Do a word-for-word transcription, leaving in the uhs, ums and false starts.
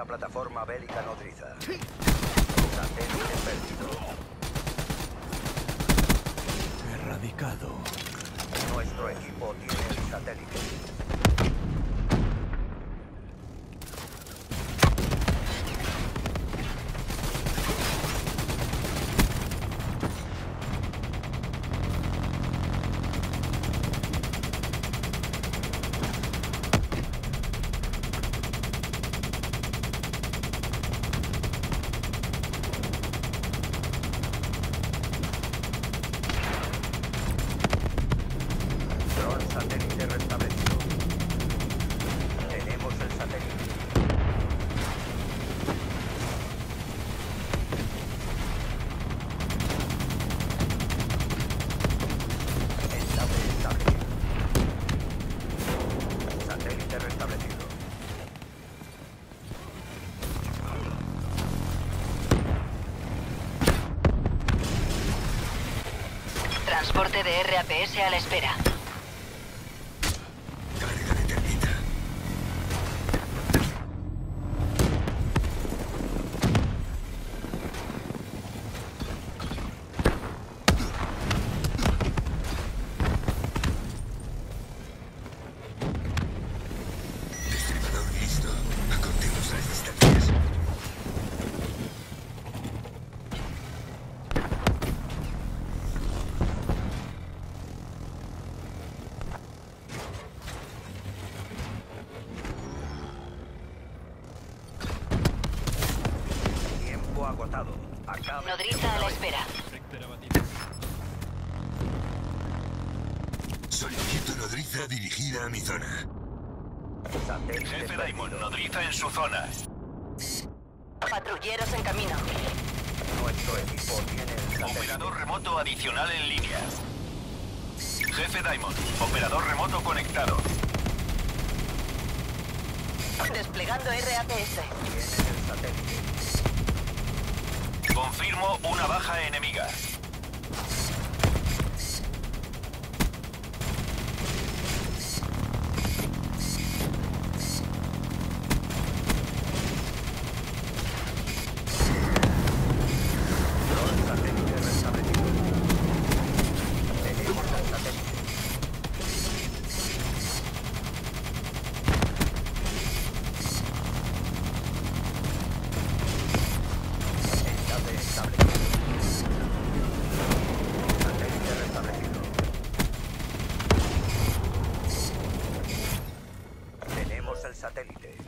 la plataforma bélica nodriza. Satélite perdido. Erradicado. Nuestro equipo tiene el satélite. Satélite restablecido. Tenemos el satélite. Enlace establecido. Satélite restablecido. Transporte de R A P S a la espera. Agotado. Acabe. Nodriza a la espera. Solicito nodriza dirigida a mi zona. Satélite Jefe perdido. Diamond, nodriza en su zona. Patrulleros en camino. Nuestro equipo tiene el satélite. Operador remoto adicional en línea. Jefe Diamond, operador remoto conectado. Desplegando R A P S. Tienen el satélite. Confirmo una baja enemiga. Dron satélite restablecido. Tenemos el satélite. Enlace establecido. Satélite restablecido. Tenemos el satélite.